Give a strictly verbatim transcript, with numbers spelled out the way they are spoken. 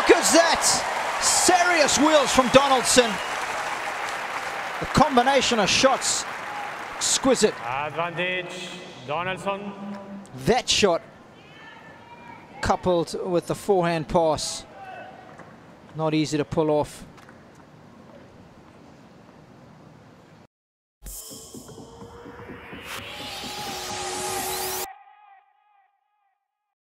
good's that? Serious wheels from Donaldson. The combination of shots, exquisite. Advantage, Donaldson. That shot, coupled with the forehand pass, not easy to pull off.